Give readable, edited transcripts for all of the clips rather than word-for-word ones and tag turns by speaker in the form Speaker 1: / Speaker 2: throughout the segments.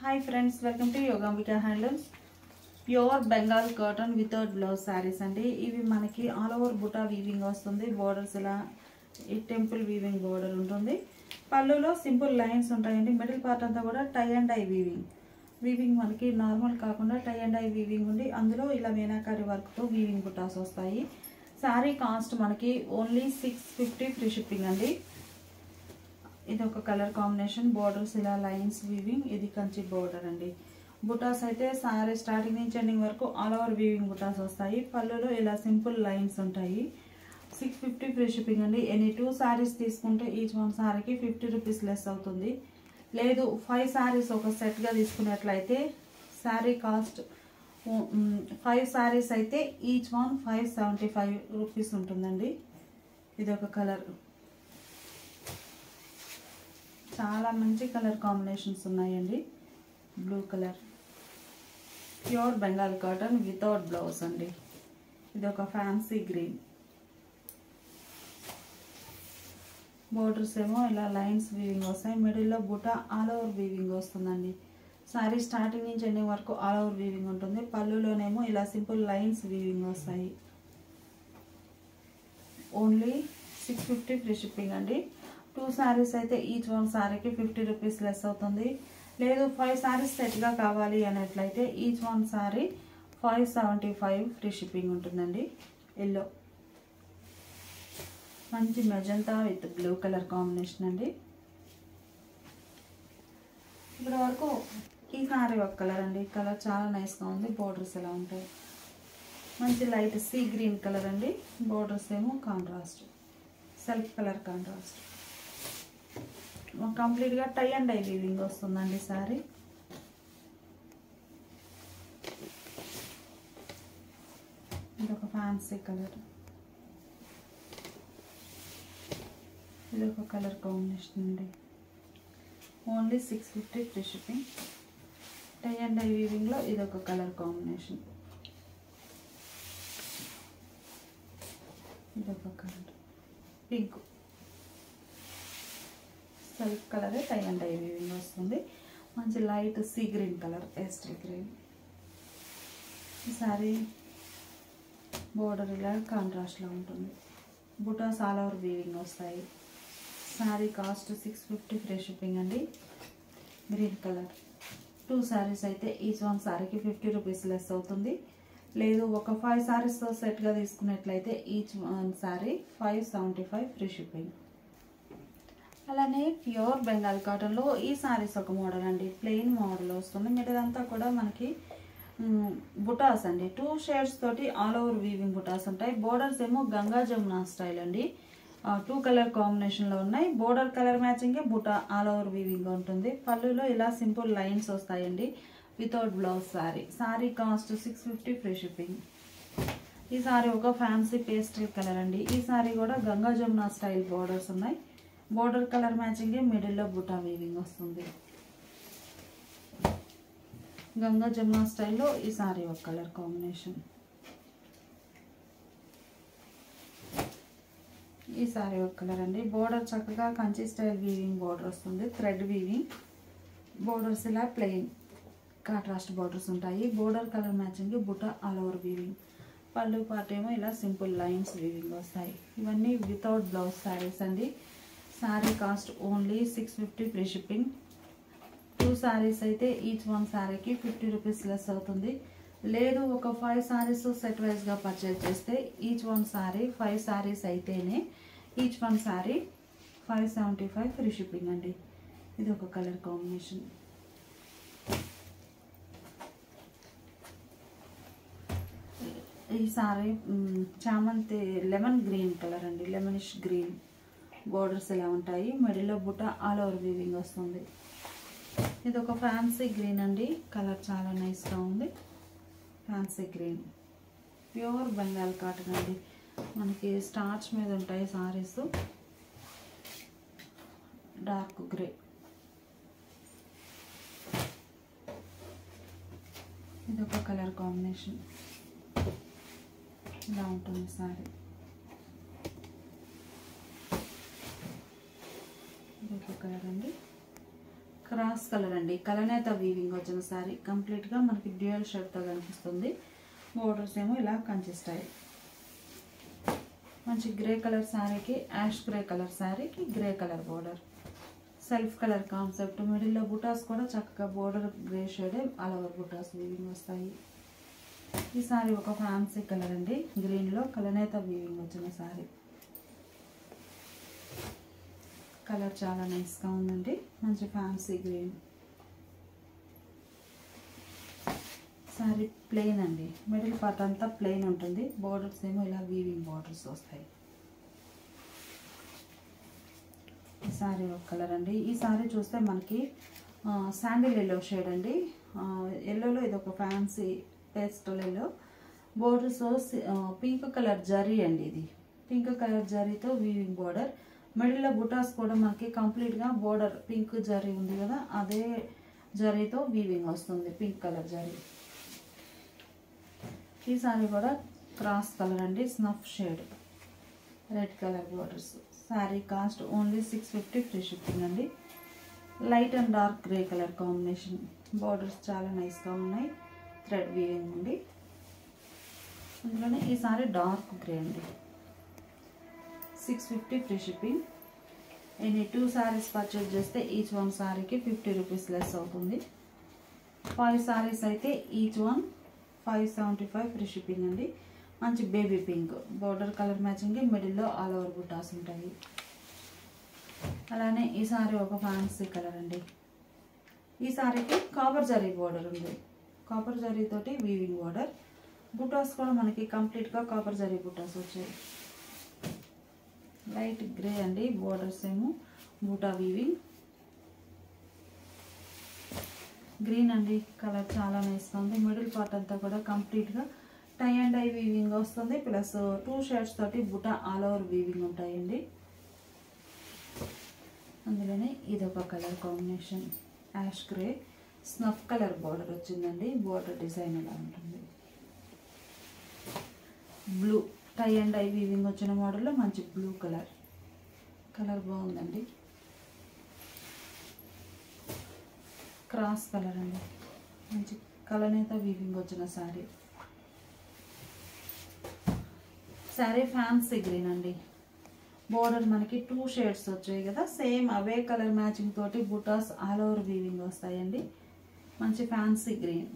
Speaker 1: Hi friends, welcome to Yogambika Handlooms. Pure Bengal cotton without blouse sarees అండి. ఇవి మనకి all over బుటా weaving వస్తుంది. బోర్డర్స్ ఇలా ఈ టెంపుల్ వీవింగ్ బోర్డర్ ఉంటుంది. పళ్ళులో సింపుల్ లైన్స్ ఉంటాయండి. మిడిల్ పార్ట్ అంతా కూడా టై అండ్ ఐ వీవింగ్ మనకి నార్మల్ కాకుండా టై అండ్ ఐ వీవింగ్ ఉండి అందులో ఇలా మీనాకారి వర్క్తో వీవింగ్ బుటాస్ వస్తాయి. సారీ కాస్ట్ మనకి ఓన్లీ 650 ఫ్రీ షిప్పింగ్ అండి. ఇది ఒక కలర్ కాంబినేషన్. బోర్డర్స్ ఇలా లైన్స్ వీవింగ్. ఇది కంచి బోర్డర్ అండి. బుటాస్ అయితే సారీ స్టార్టింగ్ నుంచి ఎండింగ్ వరకు ఆల్ ఓవర్ వీవింగ్ బుటాస్ వస్తాయి. పళ్ళులో ఇలా సింపుల్ లైన్స్ ఉంటాయి. 650 ఫ్రీ షిప్పింగ్ అండి. ఎనీ 2 సారీస్ తీసుకుంటే ఈచ్ వన్ సారీకి 50 రూపీస్ లెస్ అవుతుంది. లేదు 5 సారీస్ ఒక సెట్గా తీసుకున్నట్లయితే సారీ కాస్ట్ 5 సారీస్ అయితే ఈచ్ వన్ 575 రూపీస్ ఉంటుందండి. ఇది ఒక కలర్. చాలా మంచి కలర్ కాంబినేషన్స్ ఉన్నాయండి. Blue colour, pure Bengal cotton without blouse అండి. ఇది ఒక ఫ్యాన్సీ గ్రీన్. బోర్డర్స్ ఏమో ఇలా లైన్స్ వీవింగ్ వస్తాయి. మిడిల్లో బుటా ఆల్ ఓవర్ వీవింగ్ వస్తుందండి. సారీ స్టార్టింగ్ నుంచి ఎండింగ్ వరకు ఆల్ ఓవర్ వీవింగ్ ఉంటుంది. పళ్ళులోనేమో ఇలా సింపుల్ లైన్స్ వీవింగ్ వస్తాయి. ఓన్లీ 650 ఫ్రీ షిప్పింగ్ అండి. 2 సారీస్ అయితే ఈచ్ వన్ సారీకి 50 రూపీస్ లెస్ అవుతుంది. లేదు 5 సారీస్ సెట్గా కావాలి అన్నట్లయితే each one sari 575 free shipping ఉంటుందండి. ఎల్లో, మంచి magenta with blue colour combination అండి. ఇప్పటి వరకు ఈ సారీ ఒక కలర్ అండి. కలర్ చాలా నైస్గా ఉంది. బోర్డర్స్ ఎలా ఉంటాయి, మంచి లైట్ సీ గ్రీన్ కలర్ అండి. బోర్డర్స్ ఏమో కాంట్రాస్ట్, సెల్ఫ్ కలర్ కాంట్రాస్ట్. కంప్లీట్గా టై అండ్ ఐ వీవింగ్ వస్తుందండి సారీ. ఇది ఒక ఫ్యాన్సీ కలర్. ఇది ఒక కలర్ కాంబినేషన్ అండి. Only 650 free shipping. Tie and dye వీవింగ్లో ఇది ఒక కలర్ కాంబినేషన్. ఇది ఒక కలర్ పింక్, సెల్ఫ్ కలరే టై అండ్ ఐ వీవింగ్ వస్తుంది. మంచి light sea green colour, pastel green. ఈ సారీ బోర్డర్ ఇలా కాంట్రాస్ట్లో ఉంటుంది. బుటాస్ ఆల్ ఓవర్ వీవింగ్ వస్తాయి. సారీ కాస్ట్ 650 ఫ్రీ షిప్పింగ్ అండి. Green colour. 2 సారీస్ అయితే ఈచ్ వన్ సారీకి 50 రూపీస్ లెస్ అవుతుంది. లేదు ఒక 5 సారీస్తో సెట్గా తీసుకున్నట్లయితే each one sari 575 free shipping. అలానే ప్యూర్ బెంగాల్ కాటన్లో ఈ సారీస్ ఒక మోడల్ అండి. ప్లెయిన్ మోడల్ వస్తుంది. మిగతాదంతా కూడా మనకి బుటాస్ అండి. 2 షేడ్స్ తోటి ఆల్ ఓవర్ వీవింగ్ బుటాస్ ఉంటాయి. బోర్డర్స్ ఏమో గంగా జమునా స్టైల్ అండి. 2 కలర్ కాంబినేషన్లో ఉన్నాయి. బోర్డర్ కలర్ మ్యాచింగే బుటా ఆల్ ఓవర్ వీవింగ్ ఉంటుంది. పళ్ళులో ఇలా సింపుల్ లైన్స్ వస్తాయండి. Without blouse sari. Sari cost 650 free shipping. ఈ సారీ ఒక ఫ్యాన్సీ పేస్టల్ కలర్ అండి. ఈ సారీ కూడా గంగా జమునా స్టైల్ బోర్డర్స్ ఉన్నాయి. బోర్డర్ కలర్ మ్యాచింగే మిడిల్లో బుటా వీవింగ్ వస్తుంది. గంగా జమునా స్టైల్లో ఈ సారీ ఒక కలర్ కాంబినేషన్. ఈ సారీ ఒక కలర్ అండి. బోర్డర్ చక్కగా కంచి స్టైల్ వీవింగ్ బోర్డర్ వస్తుంది. Thread weaving. బోర్డర్స్ ఇలా ప్లెయిన్ కాంట్రాస్ట్ బోర్డర్స్ ఉంటాయి. బోర్డర్ కలర్ మ్యాచింగ్ బుటా ఆల్ ఓవర్ వీవింగ్. పళ్ళు పార్ట్ ఏమో ఇలా సింపుల్ లైన్స్ వీవింగ్ వస్తాయి. ఇవన్నీ వితౌట్ బ్లౌజ్ సారీస్ అండి. Sari cost only 650 free shipping. 2 saris అయితే ఈచ్ వన్ సారీకి 50 రూపీస్ లెస్ అవుతుంది. లేదు ఒక 5 సారీస్ సెట్ వైజ్గా పర్చేజ్ చేస్తే ఈచ్ వన్ సారీ 5 సారీస్ అయితేనే each one sari 575 free shipping అండి. ఇది ఒక కలర్ కాంబినేషన్. ఈ సారీ చామంతి లెమన్ గ్రీన్ కలర్ అండి. Lemonish green. బోర్డర్స్ ఎలా ఉంటాయి. మిడిల్లో బుటా ఆల్ ఓవర్ వీవింగ్ వస్తుంది. ఇది ఒక ఫ్యాన్సీ గ్రీన్ అండి. కలర్ చాలా నైస్గా ఉంది. Fancy green. Pure Bengal cotton అండి. మనకి స్టార్చ్ మీద ఉంటాయి సారీస్. Dark grey. ఇది ఒక కలర్ కాంబినేషన్. ఇలా ఉంటుంది సారీ. ఇది ఒక కలర్ అండి. క్రాస్ కలర్ అండి, కలనేత వీవింగ్ వచ్చిన సారీ. కంప్లీట్గా మనకి డ్యూయల్ షర్ట్తో కనిపిస్తుంది. బోర్డర్స్ ఏమో ఇలా కంచి స్టైల్. మంచి గ్రే కలర్ శారీకి యాష్ గ్రే కలర్ శారీకి grey colour border. Self colour concept. మిడిల్లో బుటాస్ కూడా చక్కగా border grey shade all over బుటాస్ వీవింగ్ వస్తాయి. ఈ సారీ ఒక ఫ్యాన్సీ కలర్ అండి, గ్రీన్లో కలనేత వీవింగ్ వచ్చిన సారీ. కలర్ చాలా నైస్గా ఉందండి, మంచి ఫ్యాన్సీ గ్రీన్. సారీ ప్లెయిన్ అండి, మిడిల్ పార్ట్ అంతా ప్లెయిన్ ఉంటుంది. బోర్డర్స్ ఏమో ఇలా వీవింగ్ బోర్డర్స్ వస్తాయి. ఈ సారీ ఒక కలర్ అండి. ఈ సారీ చూస్తే మనకి శాండిల్ ఎల్లో షేడ్ అండి. ఎల్లోలో ఇది ఒక fancy pastel yellow. Borders pink colour zari అండి. ఇది పింక్ కలర్ జరీతో వీవింగ్ బోర్డర్. మిడిల్లో బుటాస్ కూడా మనకి కంప్లీట్గా బోర్డర్ పింక్ జరీ ఉంది కదా, అదే జరీతో వీవింగ్ వస్తుంది, పింక్ కలర్ జరీ. ఈ సారీ కూడా క్రాస్ కలర్ అండి, snuff shade, red colour borders. Sari cost only 650 free shipping అండి. Light and dark grey colour combination. Borders చాలా నైస్గా ఉన్నాయి, థ్రెడ్ వీవింగ్ ఉంది. అందులోనే ఈ సారీ డార్క్ గ్రే అండి, 650 free shipping. Any 2 saris purchase చేస్తే ఈచ్ వన్ సారీకి 50 రూపీస్ లెస్ అవుతుంది. 5 సారీస్ అయితే ఈచ్ వన్ 575 ఫ్రీ షిప్పింగ్ అండి. మంచి baby pink border colour matching, మిడిల్లో ఆల్ ఓవర్ బుటాస్ ఉంటాయి. అలానే ఈ సారీ ఒక ఫ్యాన్సీ కలర్ అండి. ఈ సారీకి కాపర్ జరీ బోర్డర్ ఉంది, కాపర్ జరీ తోటి వీవింగ్ బోర్డర్. బుటాస్ కూడా మనకి కంప్లీట్గా కాపర్ జరీ బుటాస్ వచ్చాయి. లైట్ గ్రే అండి, బోర్డర్స్ ఏమో బూటా వీవింగ్. గ్రీన్ అండి, కలర్ చాలా నైస్గా ఉంది. మిడిల్ పార్ట్ అంతా కూడా కంప్లీట్గా టై అండ్ డై వీవింగ్ వస్తుంది, ప్లస్ 2 షేడ్స్ తోటి బుటా ఆల్ ఓవర్ వీవింగ్ ఉంటాయండి. అందులోనే ఇదొక colour combination, ash grey, snuff colour border వచ్చిందండి. బోర్డర్ డిజైన్ ఇలా ఉంటుంది. Blue tie and dye weaving వచ్చిన మోడల్లో మంచి బ్లూ కలర్, కలర్ బాగుందండి. క్రాస్ కలర్ అండి, మంచి కలనేత వీవింగ్ వచ్చిన శారీ. శారీ ఫ్యాన్సీ గ్రీన్ అండి. బోర్డర్ మనకి 2 షేడ్స్ వచ్చాయి కదా, సేమ్ అవే కలర్ మ్యాచింగ్ తోటి బుటాస్ ఆల్ ఓవర్ వీవింగ్ వస్తాయండి. మంచి fancy green.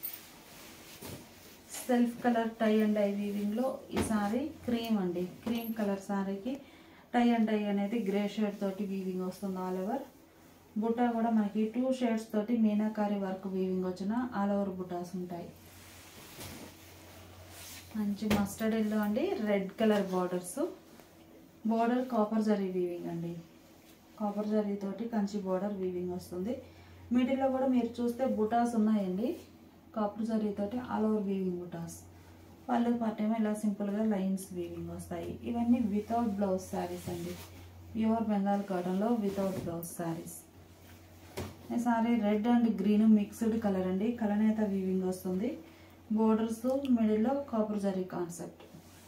Speaker 1: Self colour tie and dye వీవింగ్లో ఈ సారీ క్రీమ్ అండి. క్రీమ్ కలర్ సారీకి టై అండ్ డై అనేది గ్రే షేడ్ తోటి వీవింగ్ వస్తుంది ఆల్ ఓవర్. బుటా కూడా మనకి 2 షేడ్స్ తోటి మీనాకారి వర్క్ వీవింగ్ వచ్చిన ఆల్ ఓవర్ బుటాస్ ఉంటాయి. మంచి మస్టర్డ్ ఎల్లో అండి, red colour borders. Border copper zari weaving అండి, కాపర్ జరీ తోటి కంచి బోర్డర్ వీవింగ్ వస్తుంది. మిడిల్లో కూడా మీరు చూస్తే బుటాస్ ఉన్నాయండి, కాపర్ జరీ తోటి ఆల్ ఓవర్ వీవింగ్ బుటాస్. పళ్ళు పార్ట్ ఏమో ఇలా సింపుల్గా లైన్స్ వీవింగ్ వస్తాయి. ఇవన్నీ వితౌట్ బ్లౌజ్ శారీస్ అండి, ప్యూర్ బెంగాల్ కాటన్లో వితౌట్ బ్లౌజ్ శారీస్. ఈ sari red and green mixed colour అండి, కలనేత వీవింగ్ వస్తుంది. బోర్డర్స్ మిడిల్లో కాపర్ జరీ కాన్సెప్ట్.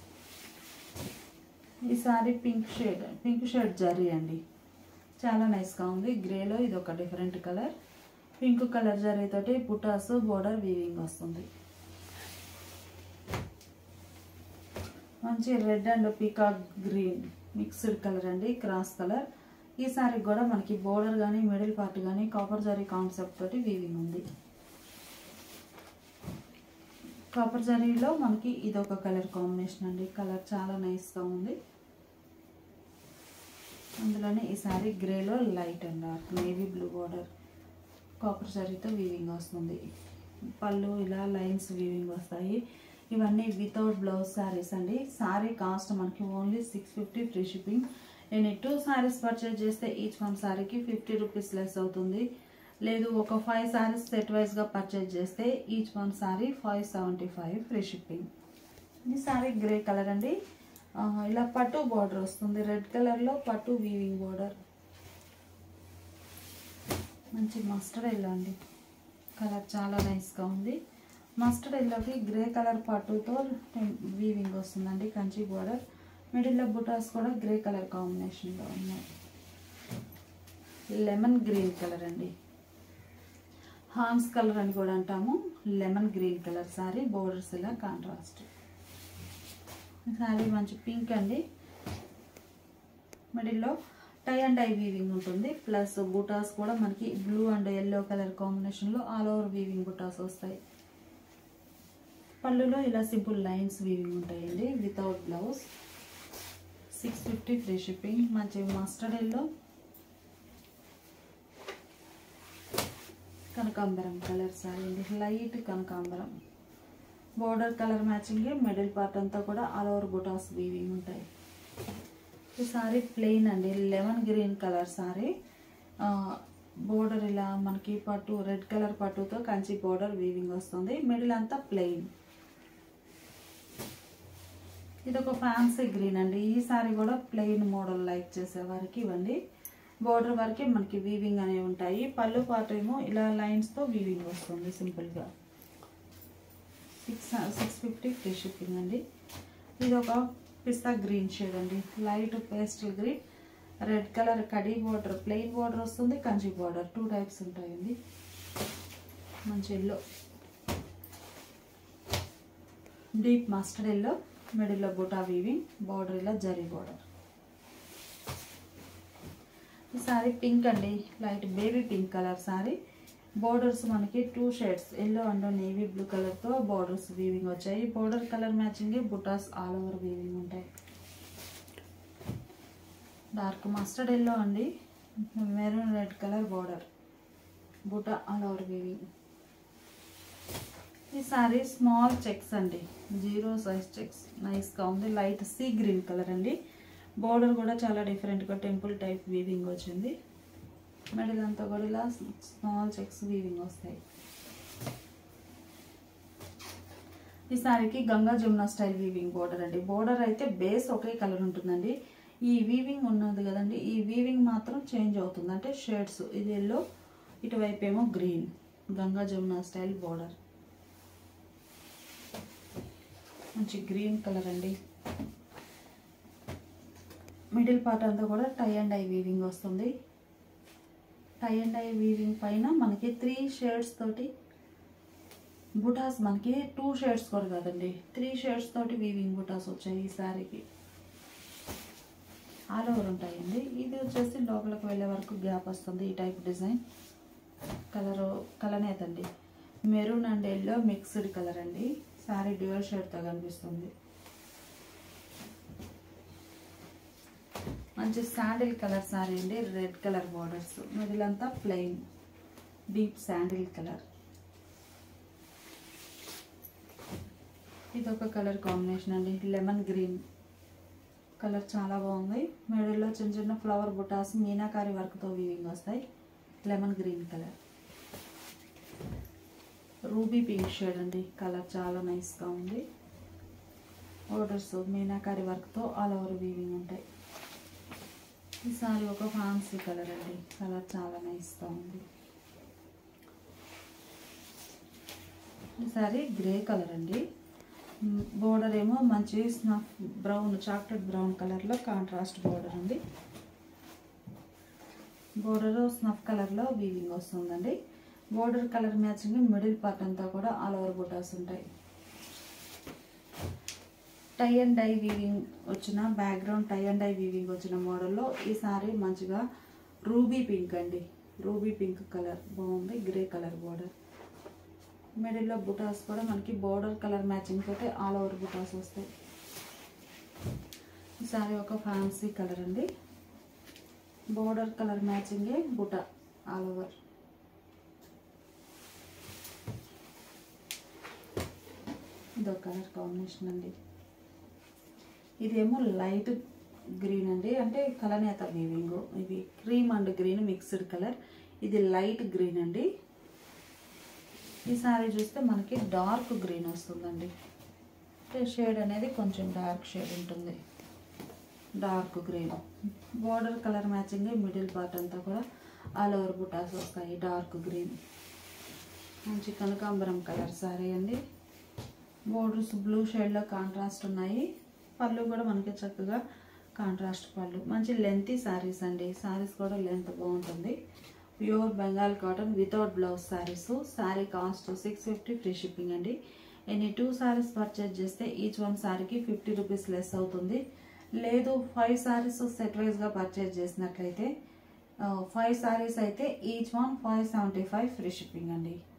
Speaker 1: ఈ సారీ పింక్ షేడ్ జరీ అండి, చాలా నైస్గా ఉంది. గ్రేలో ఇది ఒక different colour, pink colour zari తోటి బుటాస్ బోర్డర్ వీవింగ్ వస్తుంది. మంచి red and peacock green mixed colour అండి, క్రాస్ కలర్. ఈ సారీ కూడా మనకి బోర్డర్ కానీ మిడిల్ పార్ట్ కానీ కాపర్ జరీ కాన్సెప్ట్ తోటి వీవింగ్ ఉంది. కాపర్ జరీలో మనకి ఇదొక కలర్ కాంబినేషన్ అండి, కలర్ చాలా నైస్గా ఉంది. అందులోనే ఈ సారీ గ్రేలో light and dark navy blue border copper జరీతో వీవింగ్ వస్తుంది. పళ్ళు ఇలా లైన్స్ వీవింగ్ వస్తాయి. ఇవన్నీ వితౌట్ బ్లౌజ్ శారీస్ అండి. సారీ కాస్ట్ మనకి ఓన్లీ 650 ఫ్రీ షిప్పింగ్. నేను 2 సారీస్ పర్చేజ్ చేస్తే ఈచ్ వన్ సారీకి 50 రూపీస్ లెస్ అవుతుంది. లేదు ఒక 5 సారీస్ సెట్ వైజ్గా పర్చేజ్ చేస్తే each one sari 575 free shipping. ఈ సారీ గ్రే కలర్ అండి, ఇలా పట్టు బార్డర్ వస్తుంది. రెడ్ కలర్లో పట్టు వీవింగ్ బార్డర్. మంచి మస్టర్డ్ ఎల్లో అండి, కలర్ చాలా నైస్గా ఉంది. మస్టర్డ్ ఎల్లోకి గ్రే కలర్ పట్టుతో వీవింగ్ వస్తుందండి, కంచి బార్డర్. మిడిల్లో బుటాస్ కూడా గ్రే కలర్ కాంబినేషన్లో ఉన్నాయి. లెమన్ గ్రీన్ కలర్ అండి, హాన్స్ కలర్ అని కూడా అంటాము. Lemon green colour sari, borders ఇలా కాంట్రాస్ట్. సారీ మంచి పింక్ అండి. మిడిల్లో టై అండ్ డై వీవింగ్ ఉంటుంది. ప్లస్ బూటాస్ కూడా మనకి బ్లూ అండ్ ఎల్లో కలర్ కాంబినేషన్లో ఆల్ ఓవర్ వీవింగ్ బూటాస్ వస్తాయి. పళ్ళులో ఇలా సింపుల్ లైన్స్ వీవింగ్ ఉంటాయండి వితౌట్ బ్లౌజ్. 650 free shipping. మంచి మస్టర్డ్ ఎల్లో, కనకాంబరం కలర్ సారీ అండి, లైట్ కనకాంబరం. Border colour matching. Middle part అంతా కూడా ఆల్ ఓవర్ బూటాస్ వీవింగ్ ఉంటాయి. ఈ సారీ ప్లెయిన్ అండి, lemon green colour sari. Border ఇలా మనకి పట్టు రెడ్ కలర్ పట్టుతో కంచి బోర్డర్ వీవింగ్ వస్తుంది. మిడిల్ అంతా ప్లెయిన్. ఇది ఒక ఫ్యాన్సీ గ్రీన్ అండి. ఈ సారీ కూడా ప్లెయిన్ మోడల్ లైక్ చేసే వారికి ఇవ్వండి. బోర్డర్ వరకే మనకి వీవింగ్ అనేవి ఉంటాయి. పళ్ళు పాటు ఏమో ఇలా లైన్స్తో వీవింగ్ వస్తుంది సింపుల్గా. 650 ఫ్రీ షిప్పింగ్ అండి. ఇది ఒక పిస్తా గ్రీన్ షేడ్ అండి, light pastel green. Red colour కడీ బోర్డర్, ప్లెయిన్ బోర్డర్ వస్తుంది, కంచి బోర్డర్ 2 టైప్స్ ఉంటాయండి. మంచి ఎల్లో, డీప్ మస్టర్డ్ ఎల్లో. మిడిల్లో బుటా వీవింగ్, బోర్డర్ ఇలా జరీ బోర్డర్. ఈ సారీ పింక్ అండి, light baby pink colour sari. Borders మనకి 2 shades, yellow and navy blue కలర్తో బోర్డర్స్ వీవింగ్ వచ్చాయి. Border colour matching, butas all over weaving ఉంటాయి. డార్క్ మస్టర్డ్ ఎల్లో అండి, maroon red colour border, buta all over weaving. ఈ sari small checks అండి, 0 size checks, నైస్గా ఉంది. Light sea green colour అండి. Border కూడా చాలా డిఫరెంట్గా టెంపుల్ టైప్ వీవింగ్ వచ్చింది. మిడిల్ అంతా కూడా ఇలా స్మాల్ చెక్స్ వీవింగ్ వస్తాయి. ఈ సారీకి Ganga Jamuna style weaving border అండి. బోర్డర్ అయితే బేస్ ఒకే కలర్ ఉంటుందండి. ఈ వీవింగ్ ఉన్నది కదండి, ఈ వీవింగ్ మాత్రం చేంజ్ అవుతుంది, అంటే షేడ్స్. ఇది ఎల్లో, ఇటువైపు ఏమో green. Ganga Jamuna style border, మంచి గ్రీన్ కలర్ అండి. మిడిల్ పార్ట్ అంతా కూడా టై అండ్ డై వీవింగ్ వస్తుంది. టై అండ్ డై వీవింగ్ పైన మనకి 3 షేడ్స్ తోటి బుటాస్, మనకి 2 షేడ్స్ కూడా కాదండి, 3 షేడ్స్ తోటి వీవింగ్ బుటాస్ వచ్చాయి ఈ శారీకి. ఆల్ ఓవర్ ఉంటాయండి. ఇది వచ్చేసి లోపలికి వెళ్ళే వరకు గ్యాప్ వస్తుంది. ఈ టైప్ డిజైన్. కలనేత అండి, maroon and yellow mixed colour అండి. సారీ డ్యూయల్ షేడ్తో కనిపిస్తుంది. మంచి శాండిల్ కలర్ సారీ అండి, రెడ్ కలర్ బోర్డర్స్. మిడిల్ అంతా ప్లెయిన్ డీప్ శాండిల్ కలర్. ఇది ఒక కలర్ కాంబినేషన్ అండి, లెమన్ గ్రీన్ కలర్, చాలా బాగుంది. మిడిల్లో చిన్న చిన్న ఫ్లవర్ బుటాస్ మీనాకారి వర్క్తో వీవింగ్ వస్తాయి. Lemon green colour. Ruby pink shade అండి, కలర్ చాలా నైస్గా ఉంది. బోర్డర్స్ మీనాకారి వర్క్తో ఆల్ ఓవర్ వీవింగ్ ఉంటాయి. ఈ సారీ ఒక ఫ్యాన్సీ కలర్ అండి, కలర్ చాలా నైస్గా ఉంది. ఈ సారీ గ్రే కలర్ అండి. బోర్డర్ ఏమో మంచి స్నఫ్ బ్రౌన్, చాక్లెట్ బ్రౌన్ కలర్లో కాంట్రాస్ట్ బోర్డర్ ఉంది. బోర్డర్ స్నఫ్ కలర్లో వీవింగ్ వస్తుందండి. Border colour matching. Middle part అంతా కూడా ఆల్ ఓవర్ బుటాస్ ఉంటాయి. టై అండ్ డై వీవింగ్ వచ్చిన background, tie and dye weaving వచ్చిన మోడల్లో ఈ సారీ మంచిగా రూబీ పింక్ అండి, రూబీ పింక్ కలర్ బాగుంది. Grey colour border. మిడిల్లో బుటాస్ కూడా మనకి బోర్డర్ కలర్ మ్యాచింగ్ తోటి ఆల్ ఓవర్ బుటాస్ వస్తాయి. ఈ సారీ ఒక ఫ్యాన్సీ కలర్ అండి. బోర్డర్ కలర్ మ్యాచింగే బుటా ఆల్ ఓవర్. ఇదో కలర్ కాంబినేషన్ అండి. ఇదేమో లైట్ గ్రీన్ అండి, అంటే కలనేత వీవింగ్. ఇది cream and green mixed colour. ఇది లైట్ గ్రీన్ అండి. ఈ సారీ చూస్తే మనకి డార్క్ గ్రీన్ వస్తుందండి, అంటే షేడ్ అనేది కొంచెం డార్క్ షేడ్ ఉంటుంది. Dark green. Border colour matching. Middle part అంతా కూడా ఆల్ ఓవర్ బుటాస్ వస్తాయి. Dark green. మంచి కనకాంబరం కలర్ సారీ అండి. బోర్డర్స్ బ్లూ షేడ్లో కాంట్రాస్ట్ ఉన్నాయి. పళ్ళు కూడా మనకి చక్కగా కాంట్రాస్ట్ పళ్ళు. మంచి లెంతీ శారీస్ అండి. శారీస్ కూడా లెంత్ బాగుంటుంది. Pure Bengal cotton without blouse saris. Sari cost 650 free shipping అండి. ఎన్ని 2 శారీస్ పర్చేజ్ చేస్తే ఈచ్ వన్ శారీకి 50 రూపీస్ లెస్ అవుతుంది. లేదు 5 శారీస్ సెట్ వైజ్గా పర్చేజ్ చేసినట్లయితే 5 శారీస్ అయితే ఈచ్ వన్ 575 ఫ్రీ షిప్పింగ్ అండి.